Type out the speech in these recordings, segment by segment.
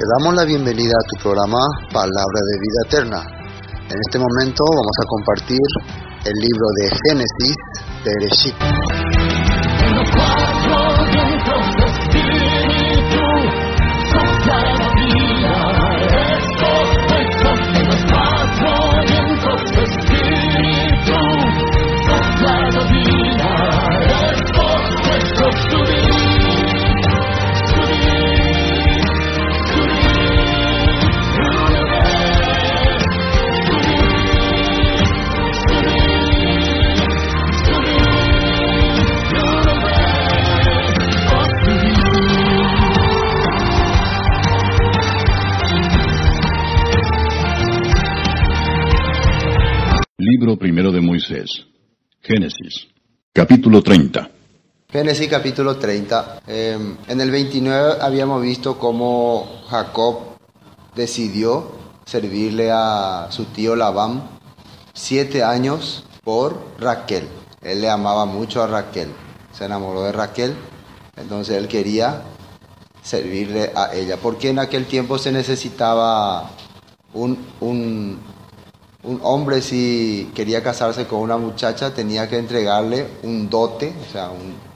Te damos la bienvenida a tu programa Palabra de Vida Eterna. En este momento vamos a compartir el libro de Génesis, Bereshit. En los cuatro vientos de espíritu, sopla la vida, esto, en los cuatro vientos de espíritu, sopla la vida, esto, subir. Libro primero de Moisés, Génesis, capítulo 30. Génesis capítulo 30. En el 29 habíamos visto cómo Jacob decidió servirle a su tío Labán 7 años por Raquel. Él le amaba mucho a Raquel, se enamoró de Raquel, entonces él quería servirle a ella, porque en aquel tiempo se necesitaba un hombre, si quería casarse con una muchacha, tenía que entregarle un dote, o sea,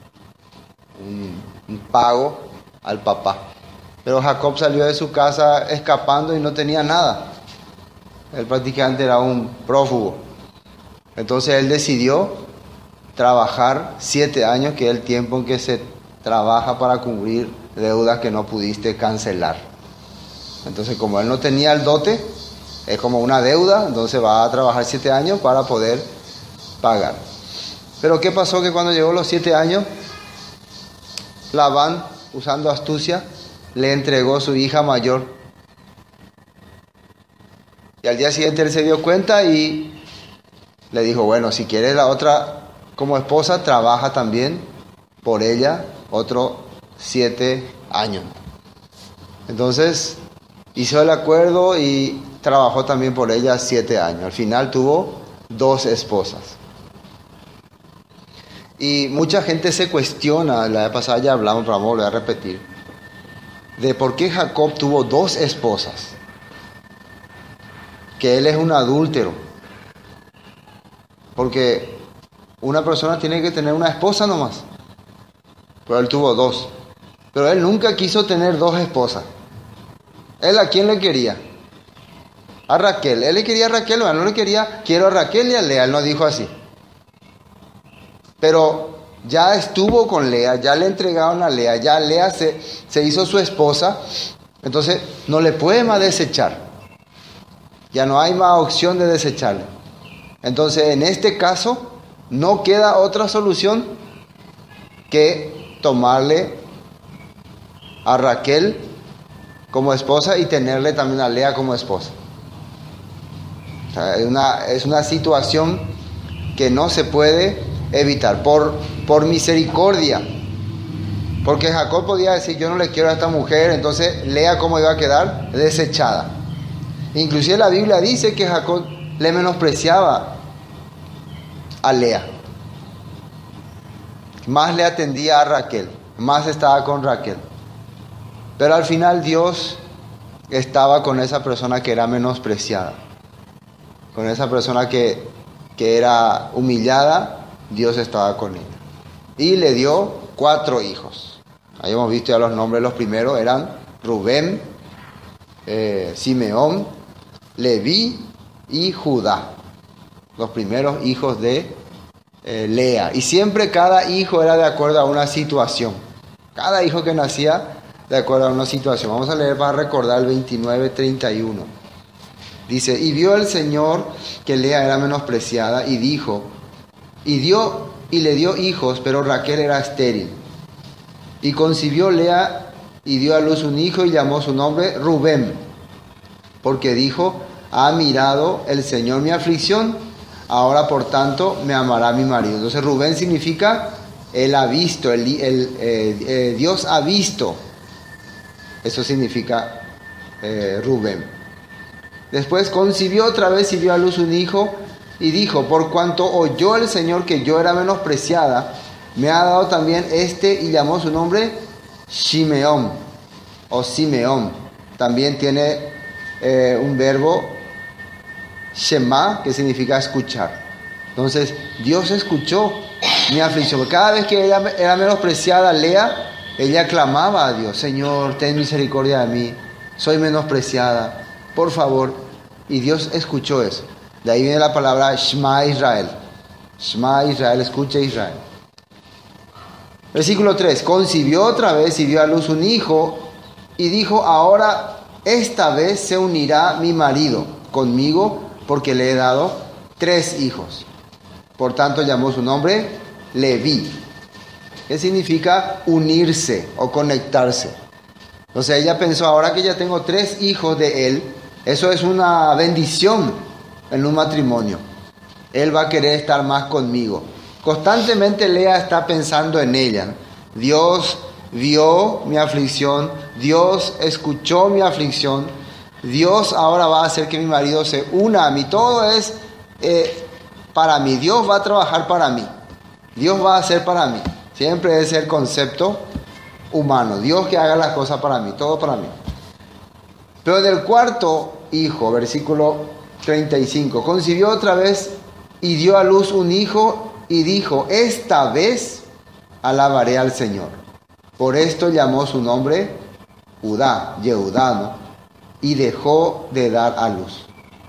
un pago al papá. Pero Jacob salió de su casa escapando y no tenía nada. Él prácticamente era un prófugo. Entonces él decidió trabajar 7 años, que es el tiempo en que se trabaja para cubrir deudas que no pudiste cancelar. Entonces, como él no tenía el dote, es como una deuda, entonces va a trabajar 7 años para poder pagar. Pero ¿qué pasó? Que cuando llegó los 7 años, Labán, usando astucia, le entregó su hija mayor. Y al día siguiente él se dio cuenta y le dijo, bueno, si quieres la otra como esposa, trabaja también por ella otros 7 años. Entonces hizo el acuerdo y trabajó también por ella 7 años. Al final tuvo 2 esposas. Y mucha gente se cuestiona, la vez pasada ya hablamos, pero vamos a volver a repetir, de por qué Jacob tuvo 2 esposas. Que él es un adúltero. Porque una persona tiene que tener una esposa nomás. Pero él tuvo 2. Pero él nunca quiso tener 2 esposas. ¿Él a quién le quería? A Raquel. Él le quería a Raquel, no le quería, quiero a Raquel y a Lea. Él no dijo así. Pero ya estuvo con Lea, ya le entregaron a Lea, ya Lea se hizo su esposa. Entonces no le puede más desechar. Ya no hay más opción de desecharle. Entonces en este caso no queda otra solución que tomarle a Raquel como esposa y tenerle también a Lea como esposa. O sea, es una situación que no se puede evitar por misericordia. Porque Jacob podía decir, yo no le quiero a esta mujer, entonces Lea cómo iba a quedar desechada. Inclusive la Biblia dice que Jacob le menospreciaba a Lea. Más le atendía a Raquel, más estaba con Raquel. Pero al final Dios estaba con esa persona que era menospreciada. Con esa persona que era humillada, Dios estaba con ella. Y le dio 4 hijos. Ahí hemos visto ya los nombres. Los primeros eran Rubén, Simeón, Leví y Judá. Los primeros hijos de Lea. Y siempre cada hijo era de acuerdo a una situación. Cada hijo que nacía de acuerdo a una situación. Vamos a leer para recordar el 29:31. Dice, y vio el Señor que Lea era menospreciada y dijo, y le dio hijos, pero Raquel era estéril. Y concibió Lea y dio a luz un hijo y llamó su nombre Rubén, porque dijo, ha mirado el Señor mi aflicción, ahora por tanto me amará mi marido. Entonces Rubén significa, él ha visto, Dios ha visto. Eso significa Rubén. Después concibió otra vez y dio a luz un hijo y dijo, por cuanto oyó el Señor que yo era menospreciada, me ha dado también y llamó su nombre Shimeón o Simeón. también tiene un verbo Shema, que significa escuchar. Entonces, Dios escuchó mi aflicción. Cada vez que ella era menospreciada, Lea, ella clamaba a Dios: Señor, ten misericordia de mí, soy menospreciada, por favor. Y Dios escuchó eso. De ahí viene la palabra Shema Israel. Shema Israel, escucha Israel. Versículo 3. Concibió otra vez y dio a luz un hijo, y dijo: ahora esta vez se unirá mi marido conmigo, porque le he dado 3 hijos. Por tanto llamó su nombre Leví, que significa unirse o conectarse. Entonces ella pensó: ahora que ya tengo 3 hijos de él, eso es una bendición en un matrimonio. Él va a querer estar más conmigo. Constantemente Lea está pensando en ella. Dios vio mi aflicción, Dios escuchó mi aflicción, Dios ahora va a hacer que mi marido se una a mí. Todo es para mí. Dios va a trabajar para mí. Dios va a hacer para mí. Siempre es el concepto humano. Dios que haga las cosas para mí, todo para mí. Pero del cuarto hijo, versículo 35, concibió otra vez y dio a luz un hijo y dijo: esta vez alabaré al Señor. Por esto llamó su nombre Judá, Yehudá, ¿no? Y dejó de dar a luz.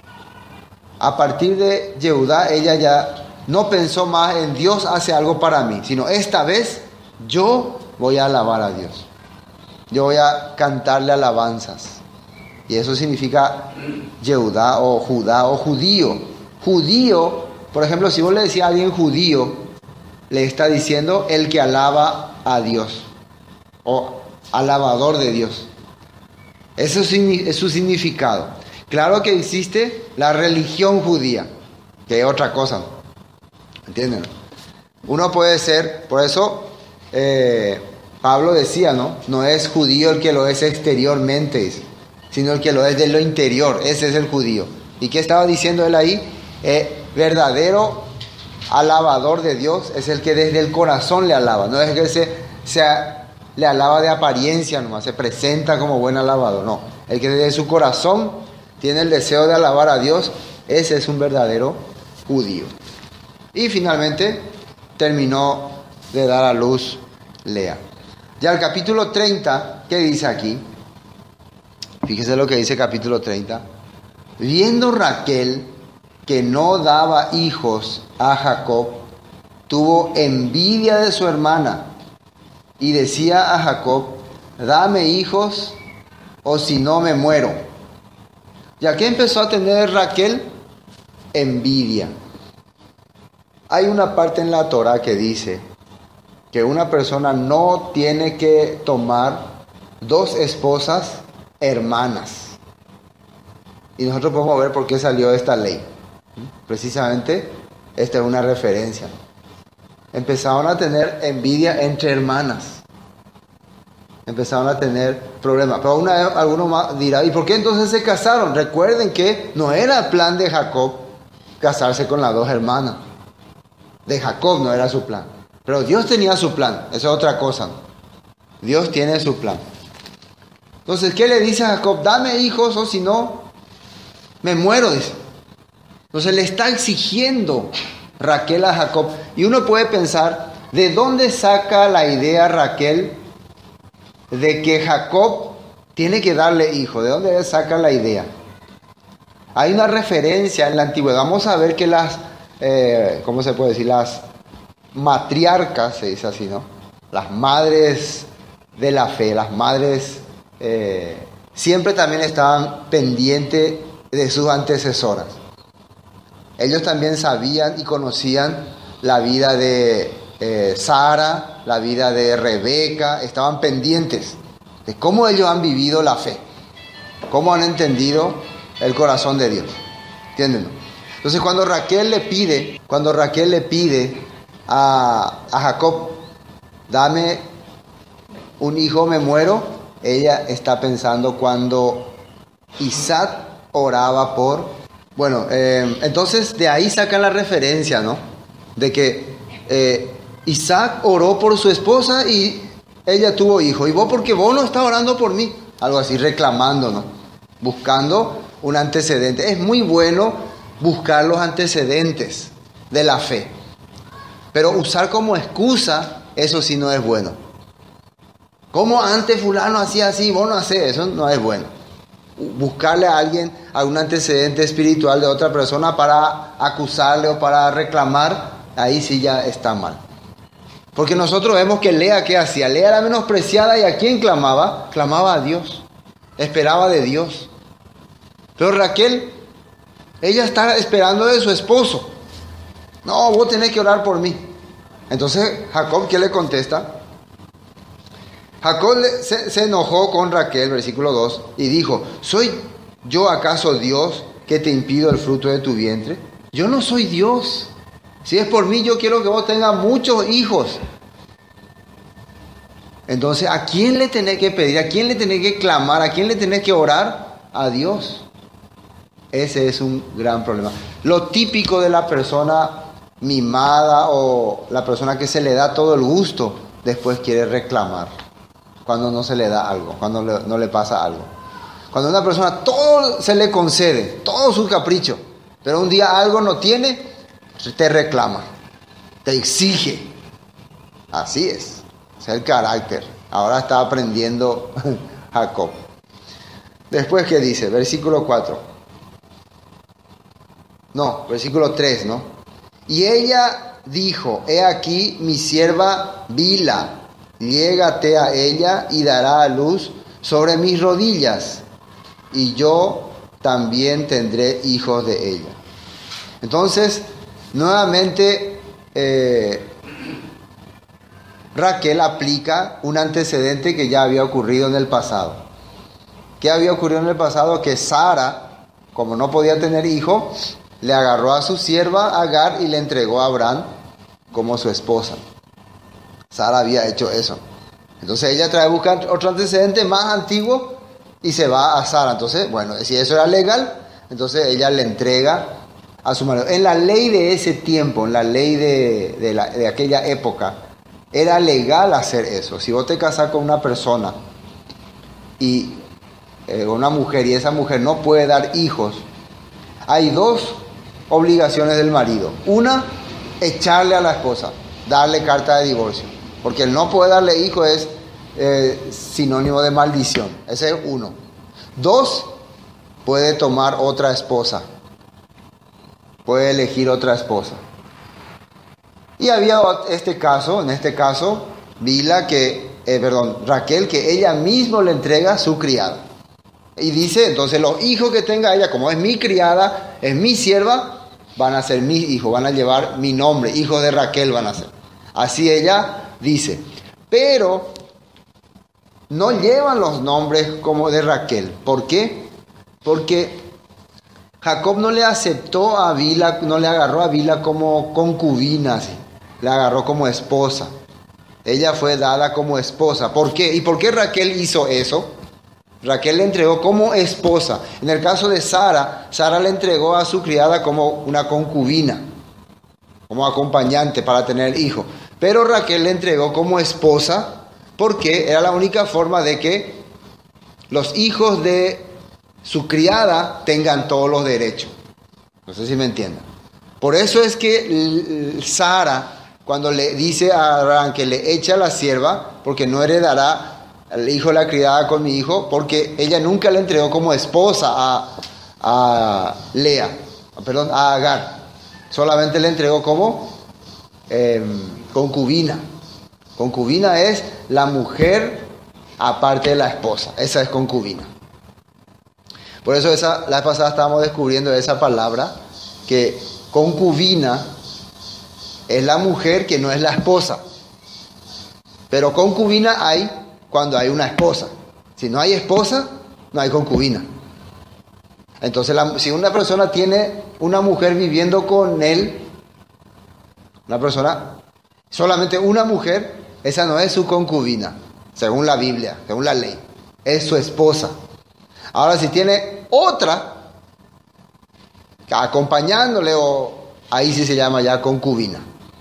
A partir de Yehudá, ella ya no pensó más en Dios hace algo para mí, sino esta vez yo voy a alabar a Dios. Yo voy a cantarle alabanzas. Y eso significa Yehudá o Judá o judío. Judío, por ejemplo, si vos le decís a alguien judío, le está diciendo el que alaba a Dios o alabador de Dios. Eso es su significado. Claro que existe la religión judía, que es otra cosa, ¿entienden? Uno puede ser, por eso Pablo decía, no es judío el que lo es exteriormente, sino el que lo es de lo interior. Ese es el judío. ¿Y qué estaba diciendo él ahí? Verdadero alabador de Dios es el que desde el corazón le alaba. No es que le alaba de apariencia nomás, se presenta como buen alabador. No, el que desde su corazón tiene el deseo de alabar a Dios, ese es un verdadero judío. Y finalmente terminó de dar a luz Lea. Ya el capítulo 30, ¿qué dice aquí? Fíjese lo que dice capítulo 30. Viendo Raquel que no daba hijos a Jacob, tuvo envidia de su hermana y decía a Jacob: dame hijos o si no me muero. ¿Ya qué empezó a tener Raquel? Envidia. Hay una parte en la Torah que dice que una persona no tiene que tomar 2 esposas hermanas. Y nosotros podemos ver por qué salió esta ley. Precisamente esta es una referencia. Empezaron a tener envidia entre hermanas. Empezaron a tener problemas. Pero alguno más dirá: ¿y por qué entonces se casaron? Recuerden que no era el plan de Jacob casarse con las 2 hermanas. De Jacob no era su plan. Pero Dios tenía su plan. Eso es otra cosa. Dios tiene su plan. Entonces, ¿qué le dice a Jacob? Dame hijos o si no, me muero, dice. Entonces le está exigiendo Raquel a Jacob. Y uno puede pensar, ¿de dónde saca la idea Raquel de que Jacob tiene que darle hijo? ¿De dónde saca la idea? Hay una referencia en la antigüedad. Vamos a ver que las, ¿cómo se puede decir? Las matriarcas, se dice así, ¿no? Las madres de la fe, las madres siempre también estaban pendientes de sus antecesoras. Ellos también sabían y conocían la vida de Sara, la vida de Rebeca, estaban pendientes de cómo ellos han vivido la fe, cómo han entendido el corazón de Dios. ¿Entienden? Entonces cuando Raquel le pide a Jacob: dame un hijo, me muero, ella está pensando cuando Isaac oraba por... Bueno, entonces de ahí sacan la referencia, ¿no? De que Isaac oró por su esposa y ella tuvo hijo. Y vos, porque vos no estás orando por mí. algo así, reclamando, ¿no? Buscando un antecedente. Es muy bueno buscar los antecedentes de la fe, pero usar como excusa, eso sí no es bueno. Como antes fulano hacía así, vos no hacés, eso no es bueno. Buscarle a alguien algún antecedente espiritual de otra persona para acusarle o para reclamar, ahí sí ya está mal. Porque nosotros vemos que Lea, ¿qué hacía? Lea era menospreciada, ¿y a quién clamaba? Clamaba a Dios, esperaba de Dios. Pero Raquel, ella está esperando de su esposo. No, vos tenés que orar por mí. Entonces Jacob, ¿qué le contesta? Jacob se enojó con Raquel, versículo 2, y dijo: ¿soy yo acaso Dios que te impido el fruto de tu vientre? Yo no soy Dios. Si es por mí, yo quiero que vos tengas muchos hijos. Entonces, ¿a quién le tenés que pedir? ¿A quién le tenés que clamar? ¿A quién le tenés que orar? A Dios. Ese es un gran problema. Lo típico de la persona mimada o la persona que se le da todo el gusto, después quiere reclamar cuando no se le da algo, cuando no le pasa algo. Cuando a una persona todo se le concede, todo su capricho, pero un día algo no tiene, te reclama, te exige. Así es el carácter. Ahora está aprendiendo Jacob. Después, ¿qué dice? Versículo 4. No, versículo 3, ¿no? Y ella dijo: he aquí mi sierva Bila, llégate a ella y dará a luz sobre mis rodillas, y yo también tendré hijos de ella. Entonces, nuevamente, Raquel aplica un antecedente que ya había ocurrido en el pasado. ¿Qué había ocurrido en el pasado? Que Sara, como no podía tener hijo, le agarró a su sierva Agar y le entregó a Abraham como su esposa. Sara había hecho eso. Entonces ella trae a buscar otro antecedente más antiguo y se va a Sara. Entonces, bueno, si eso era legal, entonces ella le entrega a su marido. En la ley de ese tiempo, en la ley de aquella época, era legal hacer eso. Si vos te casás con una persona y una mujer, y esa mujer no puede dar hijos, hay dos obligaciones del marido. Una, echarle a la esposa, darle carta de divorcio, porque el no poder darle hijos es sinónimo de maldición. Ese es uno. Dos, puede tomar otra esposa, puede elegir otra esposa. Y había en este caso, Raquel, que ella misma le entrega a su criada. Y dice, entonces los hijos que tenga ella, como es mi criada, es mi sierva, van a ser mis hijos, van a llevar mi nombre, hijos de Raquel van a ser. Así ella dice. Pero no llevan los nombres como de Raquel. ¿Por qué? Porque Jacob no le aceptó a Bila, no le agarró a Bila como concubina, así. Le agarró como esposa. Ella fue dada como esposa. ¿Por qué? ¿Y por qué Raquel hizo eso? Raquel le entregó como esposa. En el caso de Sara, Sara le entregó a su criada como una concubina, como acompañante para tener hijo. Pero Raquel le entregó como esposa porque era la única forma de que los hijos de su criada tengan todos los derechos. No sé si me entienden. Por eso es que Sara, cuando le dice a Abraham que le echa a la sierva, porque no heredará el hijo de la criada con mi hijo, porque ella nunca le entregó como esposa a Agar. Solamente le entregó como concubina. Concubina es la mujer aparte de la esposa. Esa es concubina. Por eso la vez pasada estábamos descubriendo esa palabra, que concubina es la mujer que no es la esposa. Pero concubina hay cuando hay una esposa. Si no hay esposa, no hay concubina. Entonces, si una persona tiene una mujer viviendo con él, una persona, solamente una mujer, esa no es su concubina, según la Biblia, según la ley. Es su esposa. Ahora, si tiene otra acompañándole, ahí sí se llama ya concubina.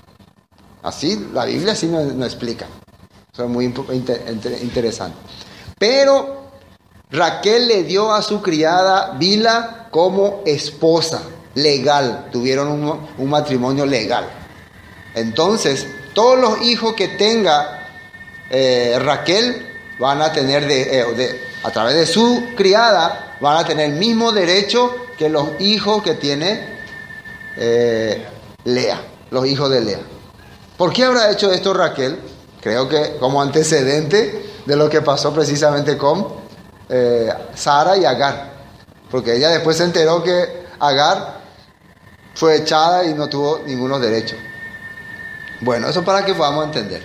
Así, la Biblia sí nos explica. Eso es muy interesante. Pero Raquel le dio a su criada Bilha como esposa legal. Tuvieron un matrimonio legal. Entonces, todos los hijos que tenga Raquel van a tener a través de su criada, van a tener el mismo derecho que los hijos que tiene Lea, los hijos de Lea. ¿Por qué habrá hecho esto Raquel? Creo que como antecedente de lo que pasó precisamente con Sara y Agar, porque ella después se enteró que Agar fue echada y no tuvo ninguno derecho. Bueno, eso para que podamos entender.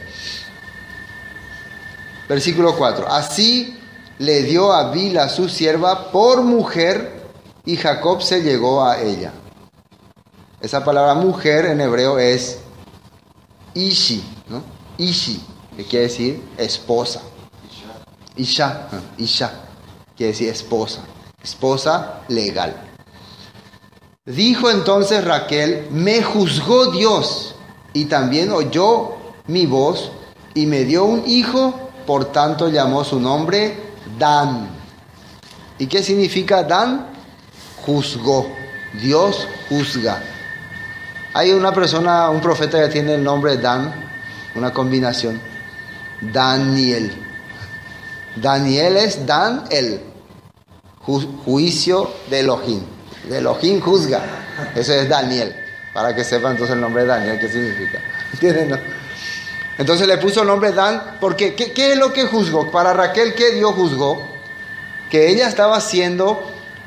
Versículo 4. Así le dio a Bilha su sierva por mujer, y Jacob se llegó a ella. Esa palabra mujer en hebreo es ishi, ¿no? Ishi, que quiere decir esposa. Isha, quiere decir esposa, esposa legal. Dijo entonces Raquel: me juzgó Dios, y también oyó mi voz, y me dio un hijo, por tanto llamó su nombre Dan. ¿Y qué significa Dan? Juzgó. Dios juzga. Hay una persona, un profeta que tiene el nombre Dan, una combinación. Daniel. Daniel es Dan, el juicio de Elohim. De Elohim juzga. Eso es Daniel. Para que sepan entonces el nombre de Daniel, ¿qué significa? ¿Entienden? ¿No? Entonces le puso el nombre Dan, porque ¿qué es lo que juzgó? Para Raquel, ¿qué Dios juzgó? Que ella estaba siendo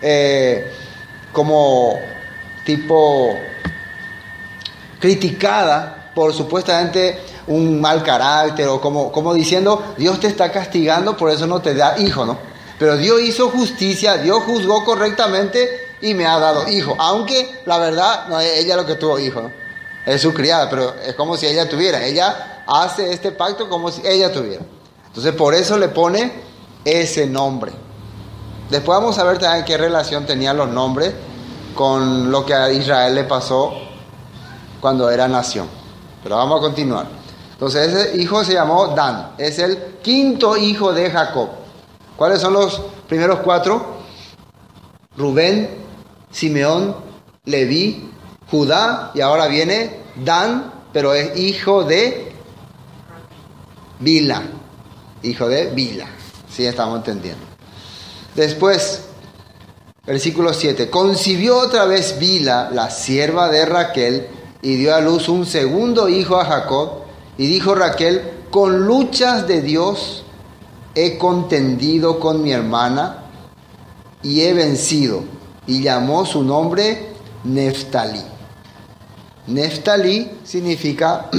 como tipo criticada por supuestamente un mal carácter, o como diciendo, Dios te está castigando, por eso no te da hijo, ¿no? Pero Dios hizo justicia, Dios juzgó correctamente y me ha dado hijo, aunque la verdad no es ella lo que tuvo hijo, ¿no? Es su criada, pero es como si ella tuviera. Ella hace este pacto como si ella tuviera. Entonces por eso le pone ese nombre. Después vamos a ver también qué relación tenían los nombres con lo que a Israel le pasó cuando era nación. Pero vamos a continuar. Entonces ese hijo se llamó Dan. Es el quinto hijo de Jacob. ¿Cuáles son los primeros cuatro? Rubén, Simeón, Leví, Judá, y ahora viene Dan, pero es hijo de Bilha. Hijo de Bilha. Sí, estamos entendiendo. Después, versículo 7. Concibió otra vez Bilha, la sierva de Raquel, y dio a luz un segundo hijo a Jacob. Y dijo Raquel: con luchas de Dios he contendido con mi hermana y he vencido. Y llamó su nombre Neftalí. Neftalí significa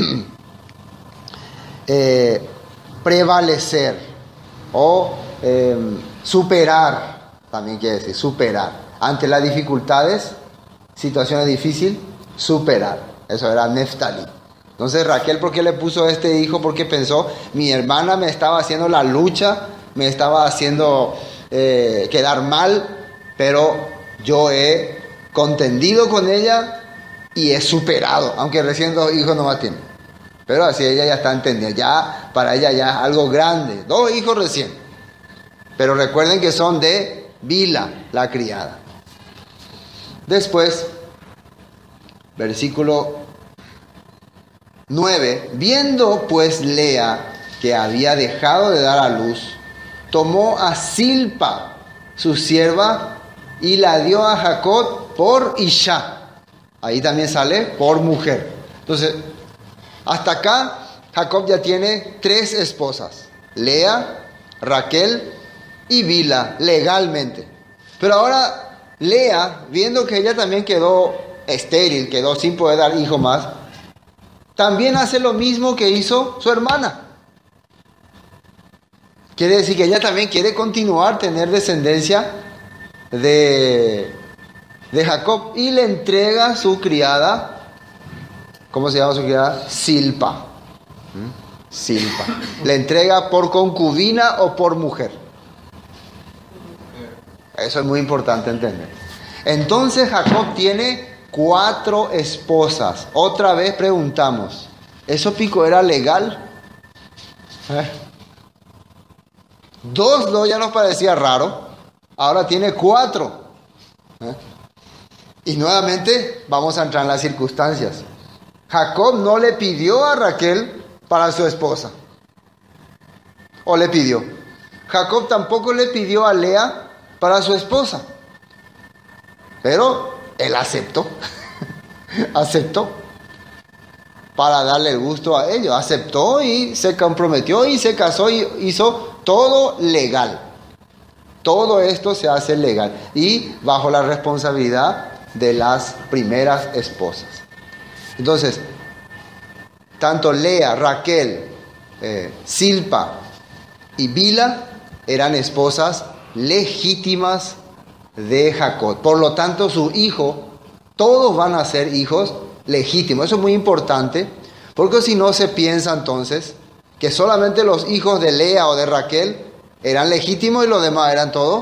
prevalecer o superar, también quiere decir superar. Ante las dificultades, situaciones difíciles, superar. Eso era Neftalí. Entonces Raquel, ¿por qué le puso este hijo? Porque pensó, mi hermana me estaba haciendo la lucha, me estaba haciendo quedar mal, pero yo he contendido con ella y he superado, aunque recién 2 hijos nomás tiene. Pero así ella ya está entendiendo, ya para ella ya es algo grande, 2 hijos recién. Pero recuerden que son de Bilha, la criada. Después, versículo 9. Viendo pues Lea que había dejado de dar a luz, tomó a Silpa, su sierva, y la dio a Jacob por Isha. Ahí también sale por mujer. Entonces, hasta acá Jacob ya tiene 3 esposas: Lea, Raquel y Bilha, legalmente. Pero ahora Lea, viendo que ella también quedó estéril, quedó sin poder dar hijo más, también hace lo mismo que hizo su hermana. Quiere decir que ella también quiere continuar, tener descendencia de Jacob, y le entrega su criada. ¿Cómo se llama su criada? Silpa. Silpa. Le entrega por concubina o por mujer. Eso es muy importante entender. Entonces Jacob tiene 4 esposas. Otra vez preguntamos, ¿eso pico era legal? 2 no, ya nos parecía raro. ahora tiene 4. Y nuevamente vamos a entrar en las circunstancias. Jacob no le pidió a Raquel para su esposa. ¿O le pidió? Jacob tampoco le pidió a Lea para su esposa. Pero él aceptó. Aceptó. Para darle el gusto a ellos. Aceptó y se comprometió y se casó y hizo todo legal. Todo esto se hace legal. Y bajo la responsabilidad de las primeras esposas. Entonces, tanto Lea, Raquel, Silpa y Bila eran esposas legítimas de Jacob. Por lo tanto, su hijo, todos van a ser hijos legítimos. Eso es muy importante, porque si no se piensa entonces que solamente los hijos de Lea o de Raquel eran legítimos y los demás eran todos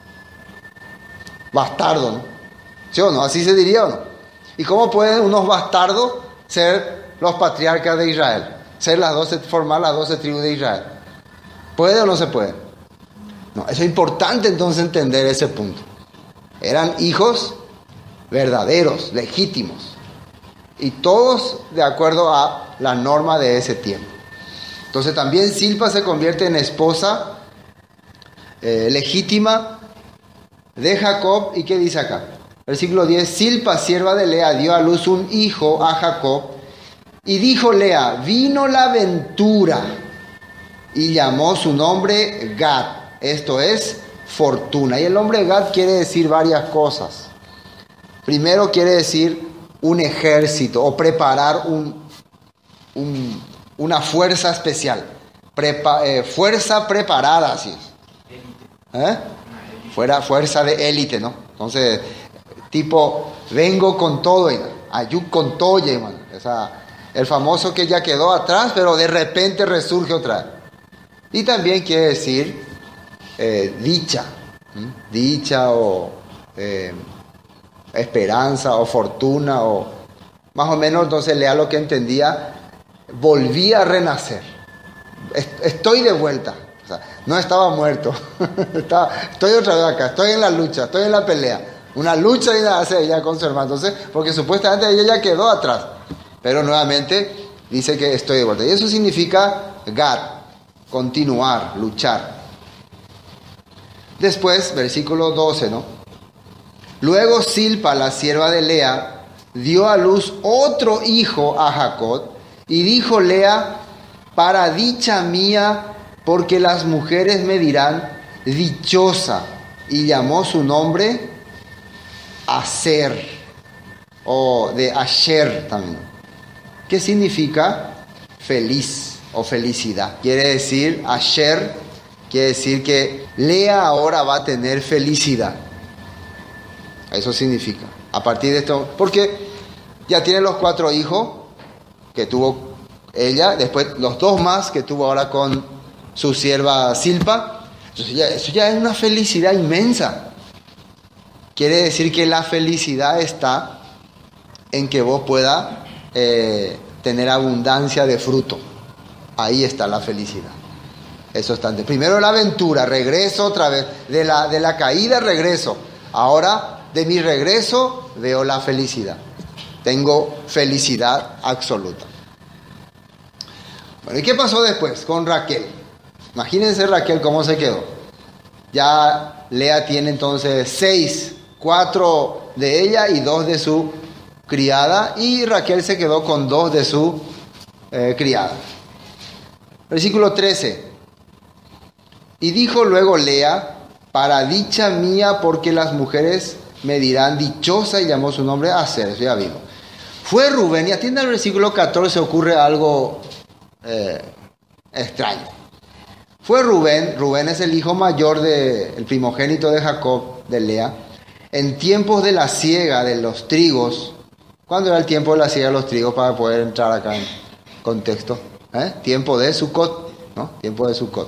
bastardos, ¿no? ¿Sí o no? Así se diría, ¿o no? ¿Y cómo pueden unos bastardos ser los patriarcas de Israel? Formar las 12 tribus de Israel. ¿Puede o no se puede? No, eso es importante entonces entender ese punto. Eran hijos verdaderos, legítimos. Y todos de acuerdo a la norma de ese tiempo. Entonces también Silpa se convierte en esposa legítima de Jacob. ¿Y qué dice acá? Versículo 10. Silpa, sierva de Lea, dio a luz un hijo a Jacob. Y dijo Lea, vino la ventura. Y llamó su nombre Gad. Esto es fortuna. Y el nombre Gad quiere decir varias cosas. Primero quiere decir un ejército o preparar una fuerza especial. Fuerza preparada, así es. Fuerza de élite, ¿no? Entonces, tipo, vengo con todo, ayú con todo, man. O sea, el famoso que ya quedó atrás, pero de repente resurge otra vez. Y también quiere decir dicha. Dicha o esperanza o fortuna o más o menos. Entonces Lea lo que entendía, volvía a renacer. Estoy de vuelta. O sea, no estaba muerto. Estoy otra vez acá, estoy en la lucha, estoy en la pelea. Una lucha y hace ella con su hermano. Entonces, porque supuestamente ella ya quedó atrás. Pero nuevamente dice que estoy de vuelta. Y eso significa Gad, continuar, luchar. Después, versículo 12, ¿no? Luego Silpa, la sierva de Lea, dio a luz otro hijo a Jacob. Y dijo Lea, para dicha mía, porque las mujeres me dirán dichosa. Y llamó su nombre Aser, o de Asher también. ¿Qué significa? Feliz o felicidad. Quiere decir, Asher, quiere decir que Lea ahora va a tener felicidad. Eso significa. A partir de esto, porque ya tiene los 4 hijos que tuvo ella, después los 2 más que tuvo ahora con su sierva Silpa. Entonces eso ya es una felicidad inmensa. Quiere decir que la felicidad está en que vos puedas tener abundancia de fruto. Ahí está la felicidad. Eso está. Primero la aventura, regreso otra vez. De la caída regreso. Ahora de mi regreso veo la felicidad. Tengo felicidad absoluta. Bueno, ¿y qué pasó después con Raquel? Imagínense Raquel cómo se quedó. Ya Lea tiene entonces 6, 4 de ella y 2 de su criada. Y Raquel se quedó con 2 de su criada. Versículo 13. Y dijo luego Lea, para dicha mía, porque las mujeres me dirán dichosa, y llamó su nombre Aser. Eso ya vimos. Fue Rubén, y atienda al versículo 14, ocurre algo extraño. Fue Rubén es el hijo mayor el primogénito de Jacob, de Lea, en tiempos de la siega de los trigos. ¿Cuándo era el tiempo de la siega de los trigos para poder entrar acá en contexto? Tiempo de Sucot, ¿no? Tiempo de Sucot.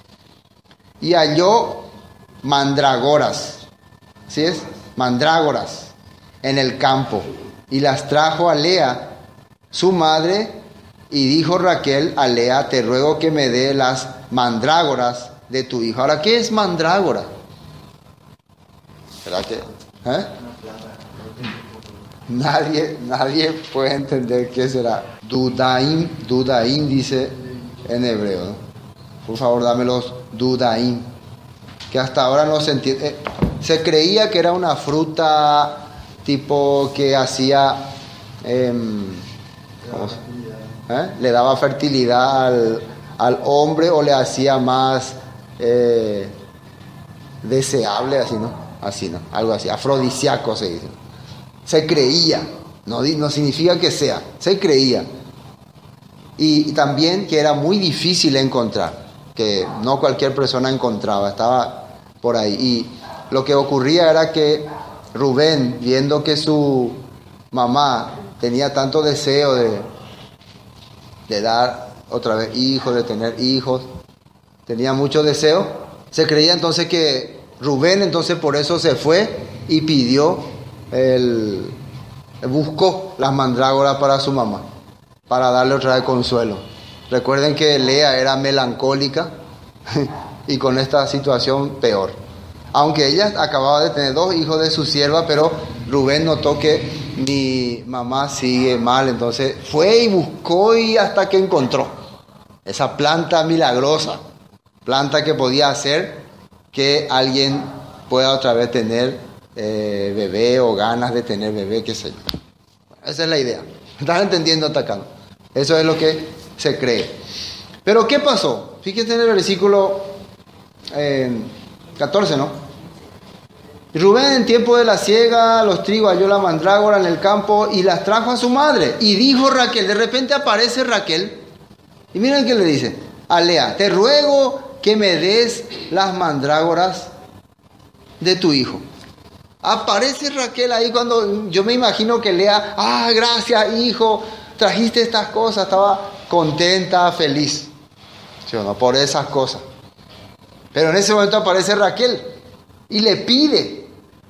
Y halló mandrágoras, ¿sí es? Mandrágoras en el campo, y las trajo a Lea, su madre, y dijo Raquel a Lea, te ruego que me dé las mandrágoras de tu hijo. Ahora, ¿qué es mandrágora? ¿Será que? ¿Eh? Nadie puede entender qué será. Dudaim dice en hebreo, ¿no? Por favor, dame los dudaim. Que hasta ahora no se entiende. Se creía que era una fruta tipo que hacía, le daba fertilidad al hombre o le hacía más deseable, así, ¿no? Así, ¿no? Algo así, afrodisíaco se dice. Se creía, no significa que sea, se creía. Y también que era muy difícil encontrar, que no cualquier persona encontraba, estaba por ahí. Y lo que ocurría era que Rubén, viendo que su mamá tenía tanto deseo de dar otra vez hijos, de tener hijos, tenía mucho deseo, se creía entonces que Rubén entonces por eso se fue y buscó las mandrágoras para su mamá, para darle otra vez consuelo. Recuerden que Lea era melancólica y con esta situación peor. Aunque ella acababa de tener 2 hijos de su sierva, pero Rubén notó que mi mamá sigue mal, entonces fue y buscó y hasta que encontró esa planta milagrosa, planta que podía hacer que alguien pueda otra vez tener bebé o ganas de tener bebé, qué sé yo. Esa es la idea. ¿Estás entendiendo hasta acá? Eso es lo que se cree. Pero ¿qué pasó? Fíjense en el versículo 14, ¿no? Rubén en tiempo de la siega los trigos halló la mandrágora en el campo y las trajo a su madre. Y dijo Raquel, de repente aparece Raquel y miren qué le dice a Lea: te ruego que me des las mandrágoras de tu hijo. Aparece Raquel ahí cuando yo me imagino que Lea, gracias hijo, trajiste estas cosas, estaba contenta, feliz, ¿sí o no? Por esas cosas. Pero en ese momento aparece Raquel y le pide: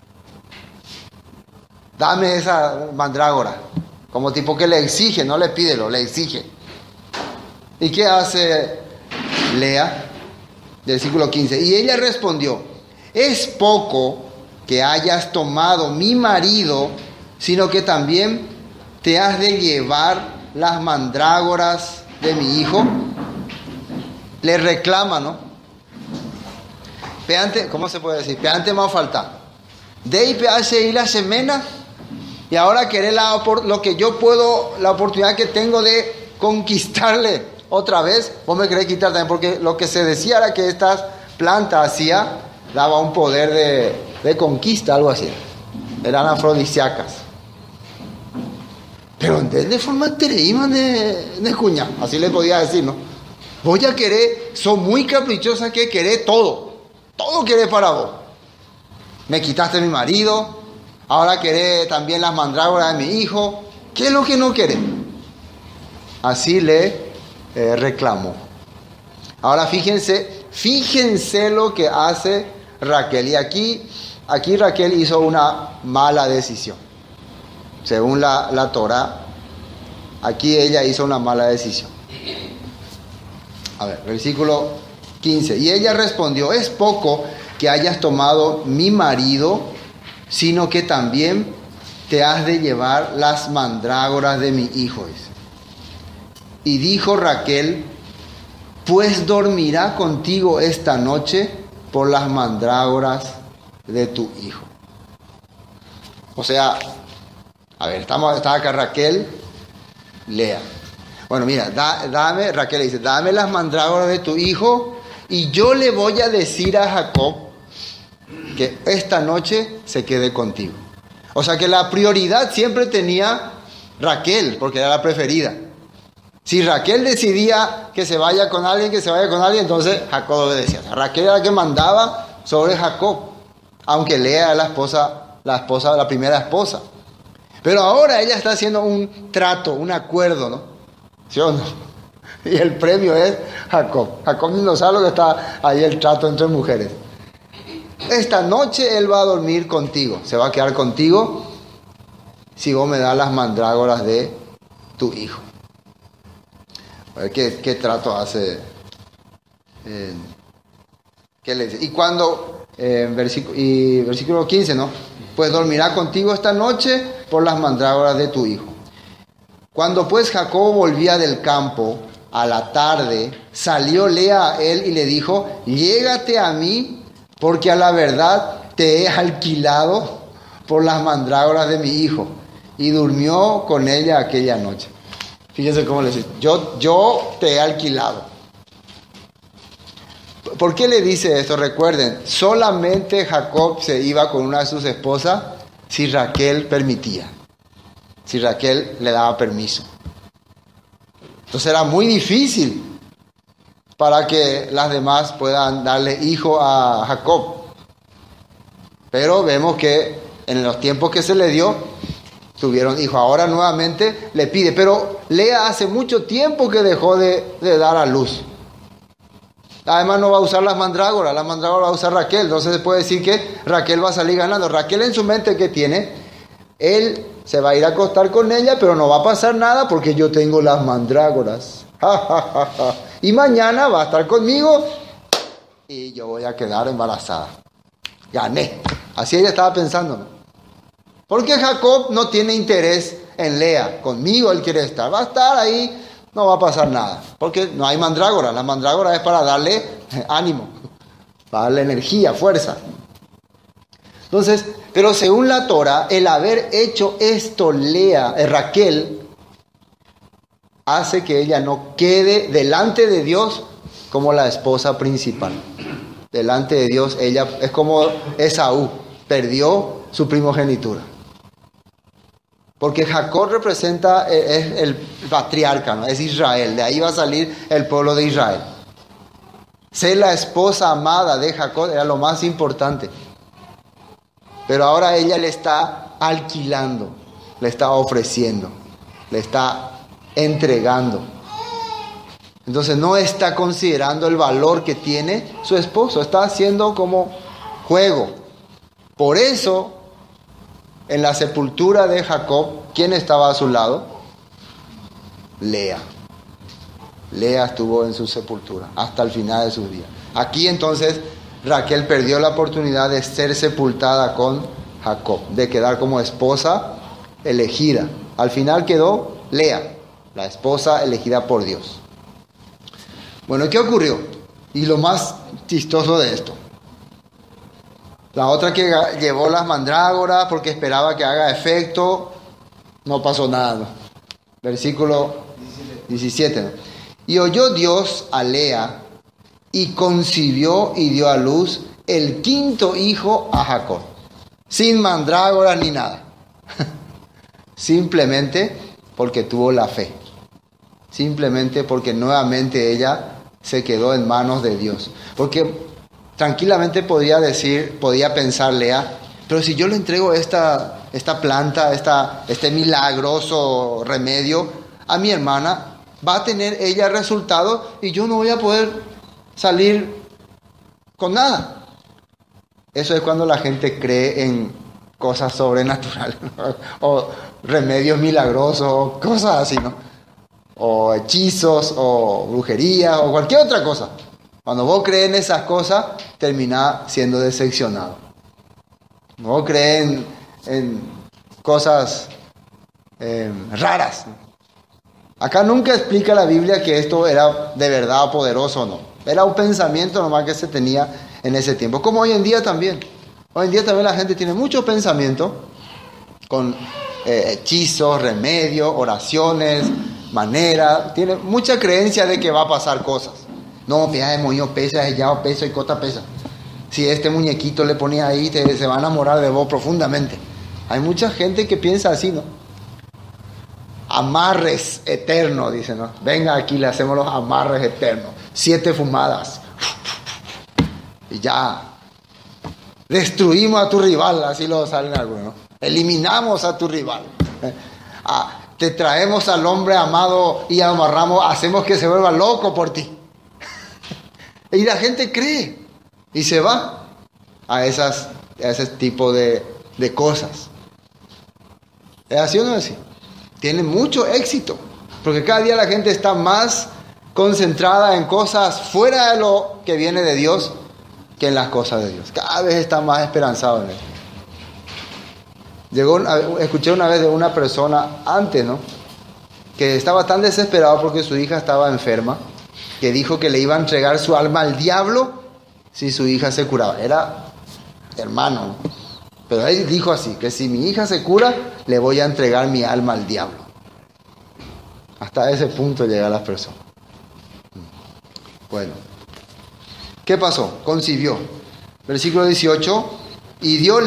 dame esa mandrágora. Como tipo que le exige, no le pide, le exige. ¿Y qué hace Lea? Versículo 15. Y ella respondió: es poco que hayas tomado mi marido, sino que también te has de llevar las mandrágoras de mi hijo. Le reclama, ¿no? Peante, ¿cómo se puede decir? Peante más falta. De y peace y la semena. Y ahora querés lo que yo puedo, la oportunidad que tengo de conquistarle otra vez. Vos me querés quitar también, porque lo que se decía era que estas plantas daba un poder de conquista, algo así. Eran afrodisíacas. Pero de forma terrible de cuña, así le podía decir, ¿no? Voy a querer, sos muy caprichosa que querés todo querés para vos. Me quitaste mi marido, ahora querés también las mandrágoras de mi hijo. ¿Qué es lo que no querés? Así le reclamó. Ahora fíjense lo que hace Raquel. Y aquí Raquel hizo una mala decisión. Según la Torá, aquí ella hizo una mala decisión. A ver, versículo 15. Y ella respondió: es poco que hayas tomado mi marido, sino que también te has de llevar las mandrágoras de mi hijo. Y dijo Raquel: pues dormirá contigo esta noche por las mandrágoras de tu hijo. O sea, a ver, está acá Raquel, Lea. Bueno, mira, Raquel le dice: dame las mandrágoras de tu hijo y yo le voy a decir a Jacob que esta noche se quede contigo. O sea que la prioridad siempre tenía Raquel, porque era la preferida. Si Raquel decidía que se vaya con alguien, entonces Jacob obedecía. O sea, Raquel era la que mandaba sobre Jacob, aunque Lea era la primera esposa. Pero ahora ella está haciendo un trato, un acuerdo, ¿no? ¿Sí o no? Y el premio es Jacob. Jacob no sabe lo que está ahí, el trato entre mujeres. Esta noche él va a dormir contigo, se va a quedar contigo si vos me das las mandrágoras de tu hijo. A ver qué trato hace. ¿Qué le dice? Y cuando versículo 15, ¿no? Pues dormirá contigo esta noche por las mandrágoras de tu hijo. Cuando pues Jacob volvía del campo, a la tarde, salió Lea a él y le dijo: llégate a mí, porque a la verdad te he alquilado por las mandrágoras de mi hijo. Y durmió con ella aquella noche. Fíjense cómo le dice: yo te he alquilado. ¿Por qué le dice esto? Recuerden, solamente Jacob se iba con una de sus esposas si Raquel permitía, si Raquel le daba permiso. Entonces era muy difícil para que las demás puedan darle hijo a Jacob. Pero vemos que en los tiempos que se le dio, tuvieron hijo. Ahora nuevamente le pide, pero Lea hace mucho tiempo que dejó de dar a luz. Además no va a usar las mandrágoras va a usar Raquel. Entonces se puede decir que Raquel va a salir ganando. Raquel en su mente, ¿qué tiene? Él se va a ir a acostar con ella, pero no va a pasar nada porque yo tengo las mandrágoras. Y mañana va a estar conmigo y yo voy a quedar embarazada. Gané. Así ella estaba pensando, ¿no? Porque Jacob no tiene interés en Lea. Conmigo él quiere estar. Va a estar ahí, no va a pasar nada. Porque no hay mandrágora. La mandrágora es para darle ánimo, para darle energía, fuerza. Entonces, pero según la Torah, el haber hecho esto Raquel, hace que ella no quede delante de Dios como la esposa principal. Delante de Dios ella es como Esaú, perdió su primogenitura. Porque Jacob representa, es el patriarca, ¿no? Es Israel, de ahí va a salir el pueblo de Israel. Ser la esposa amada de Jacob era lo más importante. Pero ahora ella le está alquilando, le está ofreciendo, le está entregando. Entonces no está considerando el valor que tiene su esposo, está haciendo como juego. Por eso, en la sepultura de Jacob, ¿quién estaba a su lado? Lea. Lea estuvo en su sepultura hasta el final de sus días. Aquí entonces Raquel perdió la oportunidad de ser sepultada con Jacob, de quedar como esposa elegida. Al final quedó Lea, la esposa elegida por Dios. Bueno, ¿qué ocurrió? Y lo más chistoso de esto. La otra que llevó las mandrágoras porque esperaba que haga efecto, no pasó nada, ¿no? Versículo 17, ¿no? Y oyó Dios a Lea y concibió y dio a luz el quinto hijo a Jacob, sin mandrágoras ni nada. Simplemente porque tuvo la fe. Simplemente porque nuevamente ella se quedó en manos de Dios. Porque tranquilamente podía pensar Lea, pero si yo le entrego esta planta, este milagroso remedio a mi hermana, va a tener ella resultado y yo no voy a poder salir con nada. Eso es cuando la gente cree en cosas sobrenaturales, ¿no? O remedios milagrosos, o cosas así, ¿no? O hechizos, o brujería, o cualquier otra cosa. Cuando vos crees en esas cosas, terminás siendo decepcionado. Vos crees en cosas raras. Acá nunca explica la Biblia que esto era de verdad poderoso o no. Era un pensamiento nomás que se tenía en ese tiempo. Como hoy en día también. Hoy en día también la gente tiene mucho pensamiento con hechizos, remedios, oraciones, maneras. Tiene mucha creencia de que va a pasar cosas. No, fíjate, moño pesa, ya peso y cota pesa. Si este muñequito le pones ahí, se va a enamorar de vos profundamente. Hay mucha gente que piensa así, ¿no? Amarres eternos, dicen, ¿no? Venga, aquí le hacemos los amarres eternos. 7 fumadas. Y ya. Destruimos a tu rival, así lo salen algunos, ¿no? Eliminamos a tu rival. Te traemos al hombre amado y amarramos, hacemos que se vuelva loco por ti. Y la gente cree y se va a ese tipo de cosas. ¿Es así o no es así? Tiene mucho éxito, porque cada día la gente está más concentrada en cosas fuera de lo que viene de Dios que en las cosas de Dios. Cada vez está más esperanzado en él. Escuché una vez de una persona antes, ¿no?, que estaba tan desesperado porque su hija estaba enferma, que dijo que le iba a entregar su alma al diablo si su hija se curaba. Era hermano, ¿no? Pero él dijo así, que si mi hija se cura, le voy a entregar mi alma al diablo. Hasta ese punto llegan las personas. Bueno, ¿qué pasó? Concibió. Versículo 18, y dijo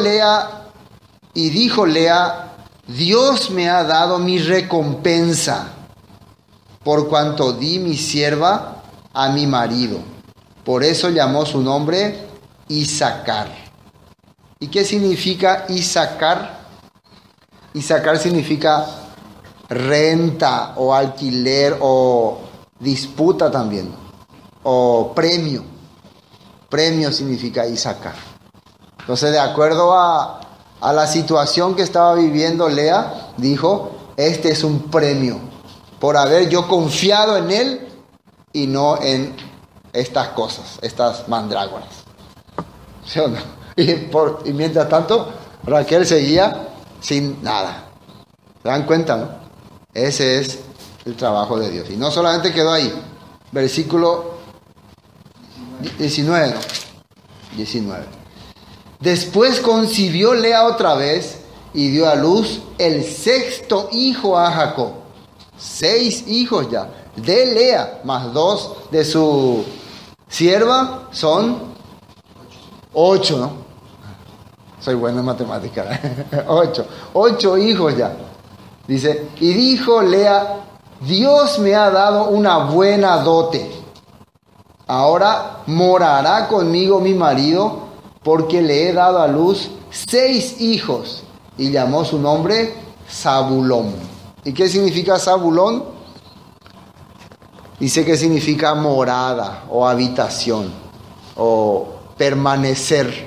Lea, Dios me ha dado mi recompensa, por cuanto di mi sierva a mi marido. Por eso llamó su nombre Isacar. ¿Y qué significa Isacar? Isacar significa renta o alquiler o disputa también, o premio. Premio significa Isacar. Entonces, de acuerdo a la situación que estaba viviendo Lea, dijo, este es un premio por haber yo confiado en él y no en estas cosas, estas mandrágoras. ¿Sí o no? Y mientras tanto, Raquel seguía sin nada. ¿Se dan cuenta, no? Ese es el trabajo de Dios. Y no solamente quedó ahí. Versículo 19, ¿no? 19. Después concibió Lea otra vez y dio a luz el sexto hijo a Jacob. 6 hijos ya de Lea, más 2 de su sierva, son 8, ¿no? Soy bueno en matemáticas. 8 hijos ya. Dice, y dijo Lea, Dios me ha dado una buena dote. Ahora morará conmigo mi marido, porque le he dado a luz 6 hijos. Y llamó su nombre Zabulón. ¿Y qué significa Zabulón? Dice que significa morada o habitación o permanecer.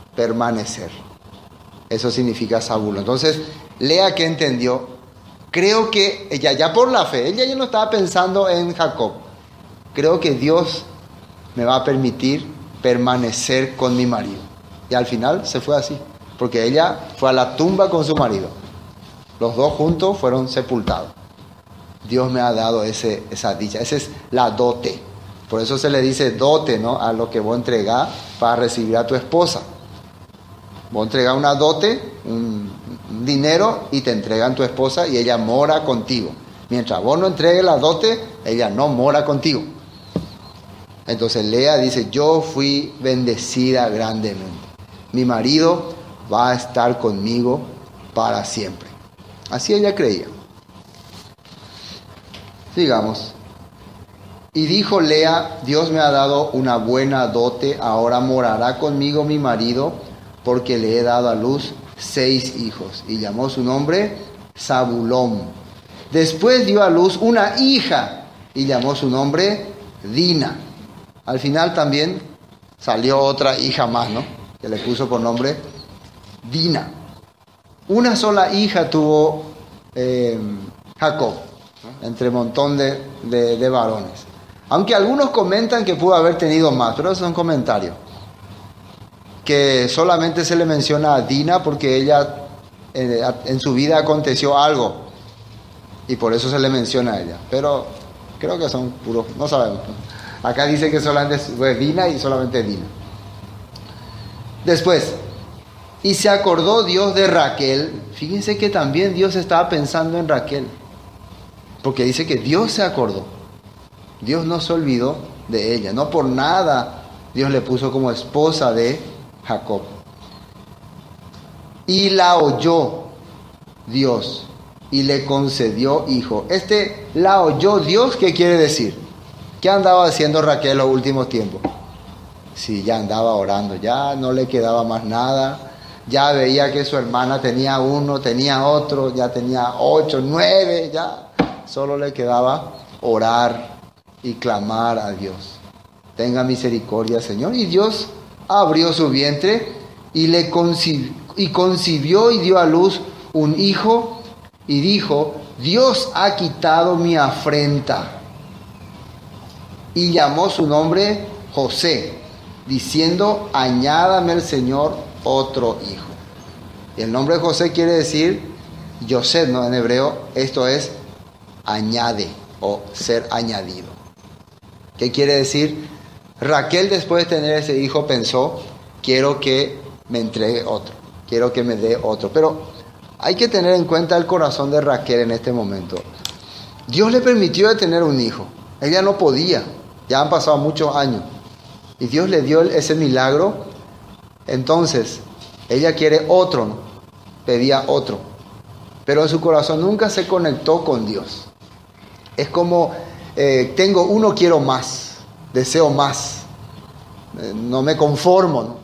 Eso significa Zabulón. Entonces, Lea, que entendió, creo que ella ya por la fe, ella ya no estaba pensando en Jacob. Creo que Dios me va a permitir permanecer con mi marido. Y al final se fue así, porque ella fue a la tumba con su marido. Los dos juntos fueron sepultados. Dios me ha dado esa dicha. Esa es la dote. Por eso se le dice dote, ¿no?, a lo que vos entregás para recibir a tu esposa. Vos entregás una dote, un dinero, y te entregan tu esposa y ella mora contigo. Mientras vos no entregues la dote, ella no mora contigo. Entonces Lea dice, yo fui bendecida grandemente. Mi marido va a estar conmigo para siempre. Así ella creía. Sigamos. Y dijo Lea, Dios me ha dado una buena dote, ahora morará conmigo mi marido, porque le he dado a luz 6 hijos. Y llamó su nombre Zabulón. Después dio a luz una hija, y llamó su nombre Dina. Al final también salió otra hija más, ¿no?, que le puso por nombre Dina. Una sola hija tuvo Jacob, ¿no?, entre un montón de varones. Aunque algunos comentan que pudo haber tenido más, pero esos son comentarios. Que solamente se le menciona a Dina porque ella en su vida aconteció algo y por eso se le menciona a ella. Pero creo que son puros, no sabemos. Acá dice que solamente fue Dina y solamente Dina. Después, y se acordó Dios de Raquel. Fíjense que también Dios estaba pensando en Raquel, porque dice que Dios se acordó. Dios no se olvidó de ella. No por nada Dios le puso como esposa de Jacob. Y la oyó Dios y le concedió hijo. La oyó Dios, ¿qué quiere decir? ¿Qué andaba haciendo Raquel los últimos tiempos? Sí, ya andaba orando, ya no le quedaba más nada. Ya veía que su hermana tenía uno, tenía otro, ya tenía 8, 9, ya solo le quedaba orar y clamar a Dios. Tenga misericordia, Señor. Y Dios abrió su vientre y concibió y dio a luz un hijo y dijo, Dios ha quitado mi afrenta. Y llamó su nombre José. diciendo, añádame el Señor otro hijo. Y el nombre de José quiere decir, Yosef, ¿no? En hebreo, esto es añade o ser añadido. ¿Qué quiere decir? Raquel, después de tener ese hijo, pensó, quiero que me entregue otro, quiero que me dé otro. Pero hay que tener en cuenta el corazón de Raquel en este momento. Dios le permitió de tener un hijo. Ella no podía, ya han pasado muchos años. Y Dios le dio ese milagro. Entonces, ella quiere otro, ¿no? Pedía otro. Pero en su corazón nunca se conectó con Dios. Es como, tengo uno, quiero más, deseo más. No me conformo, ¿no?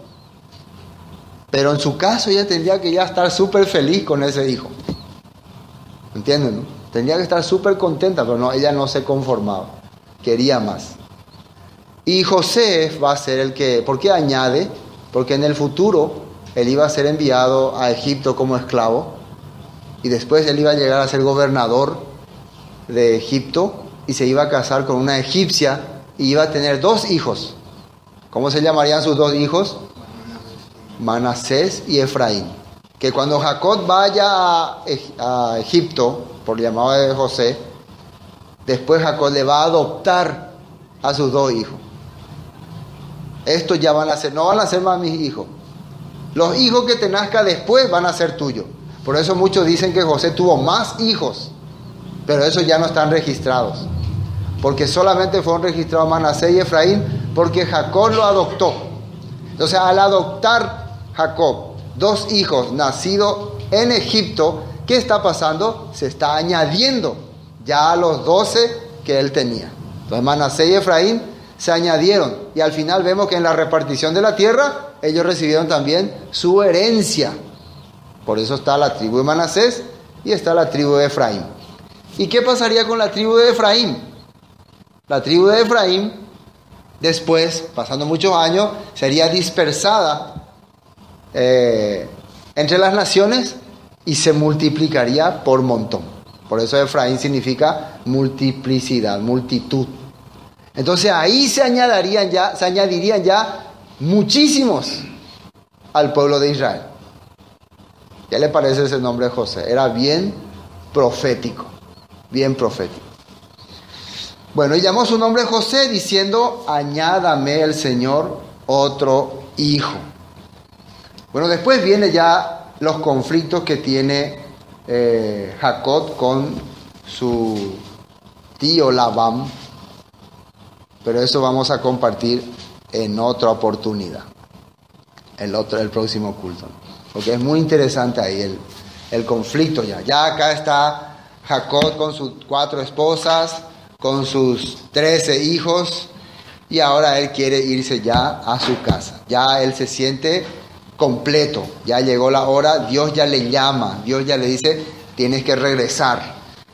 Pero en su caso ella tendría que ya estar súper feliz con ese hijo. ¿Entienden, no? Tendría que estar súper contenta, pero no, ella no se conformaba. Quería más. Y José va a ser el que... ¿Por qué añade? Porque en el futuro él iba a ser enviado a Egipto como esclavo. Y después él iba a llegar a ser gobernador de Egipto. Y se iba a casar con una egipcia. Y iba a tener 2 hijos. ¿Cómo se llamarían sus 2 hijos? Manasés y Efraín. Que cuando Jacob vaya a Egipto, por llamado de José, después Jacob le va a adoptar a sus 2 hijos. Estos ya van a ser, no van a ser más mis hijos. Los hijos que te nazca después van a ser tuyos. Por eso muchos dicen que José tuvo más hijos, pero esos ya no están registrados. Porque solamente fueron registrados Manasés y Efraín, porque Jacob lo adoptó. Entonces, al adoptar Jacob 2 hijos nacidos en Egipto, ¿qué está pasando? Se está añadiendo ya a los 12 que él tenía. Entonces Manasés y Efraín se añadieron. Y al final vemos que en la repartición de la tierra, ellos recibieron también su herencia. Por eso está la tribu de Manasés y está la tribu de Efraín. ¿Y qué pasaría con la tribu de Efraín? La tribu de Efraín, después, pasando muchos años, sería dispersada entre las naciones y se multiplicaría por montón. Por eso Efraín significa multiplicidad, multitud. Entonces ahí se añadirían ya muchísimos al pueblo de Israel. ¿Qué le parece ese nombre de José? Era bien profético, bien profético. Bueno, y llamó su nombre José diciendo, añádame el Señor otro hijo. Bueno, después vienen ya los conflictos que tiene Jacob con su tío Labán, pero eso vamos a compartir en otra oportunidad, el próximo culto, porque es muy interesante ahí el conflicto ya. Ya acá está Jacob con sus 4 esposas, con sus 13 hijos, y ahora él quiere irse ya a su casa. Ya él se siente completo, ya llegó la hora, Dios ya le llama, Dios ya le dice, tienes que regresar.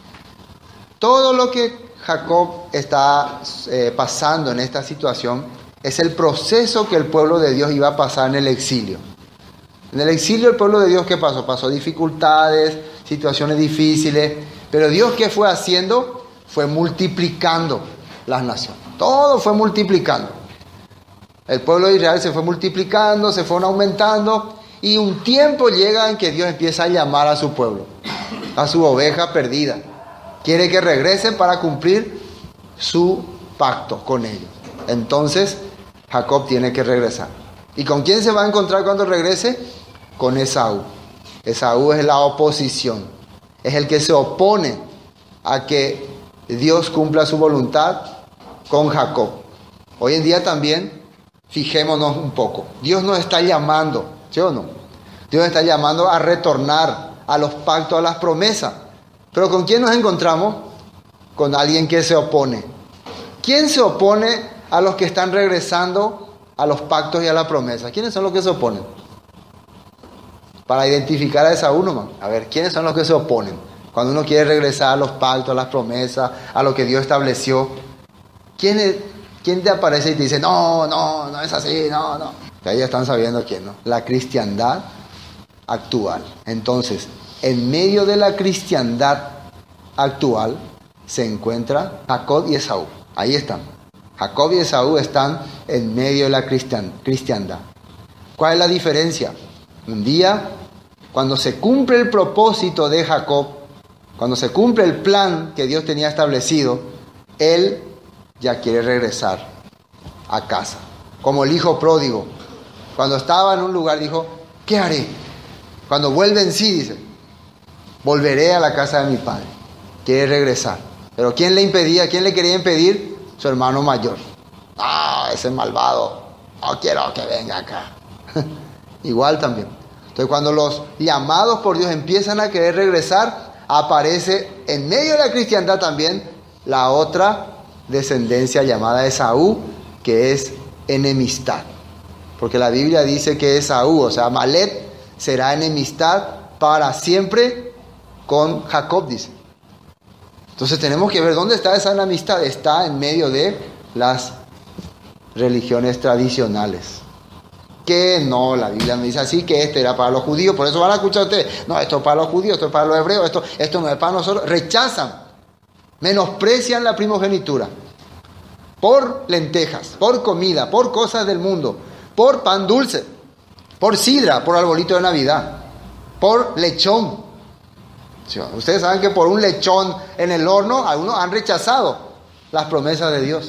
Todo lo que Jacob está pasando en esta situación es el proceso que el pueblo de Dios iba a pasar en el exilio. En el exilio el pueblo de Dios, ¿qué pasó? Pasó dificultades, situaciones difíciles, pero Dios, ¿qué fue haciendo? Fue multiplicando las naciones. Todo fue multiplicando. El pueblo de Israel se fue multiplicando, se fueron aumentando, y un tiempo llega en que Dios empieza a llamar a su pueblo, a su oveja perdida. Quiere que regresen para cumplir su pacto con ellos. Entonces Jacob tiene que regresar. ¿Y con quién se va a encontrar cuando regrese? Con Esaú. Esaú es la oposición. Es el que se opone a que Dios cumpla su voluntad con Jacob. Hoy en día también, fijémonos un poco. Dios nos está llamando, ¿sí o no? Dios nos está llamando a retornar a los pactos, a las promesas. Pero ¿con quién nos encontramos? Con alguien que se opone. ¿Quién se opone a los que están regresando a los pactos y a la promesa? ¿Quiénes son los que se oponen? Para identificar a Esaú nomás. A ver, ¿quiénes son los que se oponen? Cuando uno quiere regresar a los pactos, a las promesas, a lo que Dios estableció. ¿Quién te aparece y te dice, no es así, no? Que ahí ya están sabiendo quién, ¿no? La cristiandad actual. Entonces, en medio de la cristiandad actual se encuentra Jacob y Esaú. Ahí están. Jacob y Esaú están en medio de la cristiandad. ¿Cuál es la diferencia? Un día, cuando se cumple el propósito de Jacob, cuando se cumple el plan que Dios tenía establecido, él ya quiere regresar a casa. Como el hijo pródigo. Cuando estaba en un lugar dijo, ¿qué haré? Cuando vuelve en sí, dice, volveré a la casa de mi padre. Quiere regresar. Pero ¿quién le impedía? ¿Quién le quería impedir? Su hermano mayor. Ese malvado. No quiero que venga acá. Igual también. Entonces cuando los llamados por Dios empiezan a querer regresar, aparece en medio de la cristiandad también la otra descendencia llamada Esaú, que es enemistad. Porque la Biblia dice que Esaú, o sea, Amalek, será enemistad para siempre con Jacob, dice. Entonces tenemos que ver dónde está esa enemistad. Está en medio de las religiones tradicionales. Que no, la Biblia me dice así, que este era para los judíos, por eso van a escuchar ustedes, no, esto es para los judíos, esto es para los hebreos, esto no es para nosotros. Rechazan, menosprecian la primogenitura por lentejas, por comida, por cosas del mundo, por pan dulce, por sidra, por arbolito de Navidad, por lechón. Ustedes saben que por un lechón en el horno algunos han rechazado las promesas de Dios.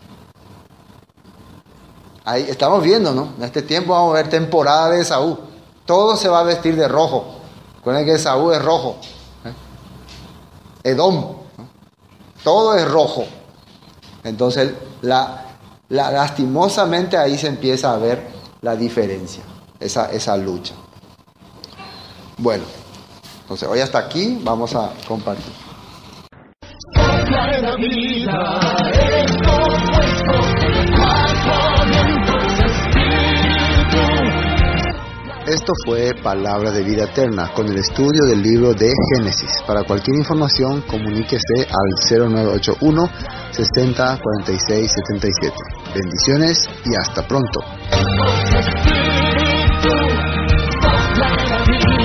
Ahí estamos viendo, ¿no? En este tiempo vamos a ver temporada de Esaú. Todo se va a vestir de rojo. Recuerden que Esaú es rojo. Edom, ¿no? Todo es rojo. Entonces, lastimosamente ahí se empieza a ver la diferencia, esa lucha. Bueno, entonces hoy hasta aquí vamos a compartir. Sopla la vida, es compuesto de 4 vientos de espíritu. Esto fue Palabra de Vida Eterna con el estudio del libro de Génesis. Para cualquier información, comuníquese al 0981 60 46 77. Bendiciones y hasta pronto. Espíritu, sopla la vida.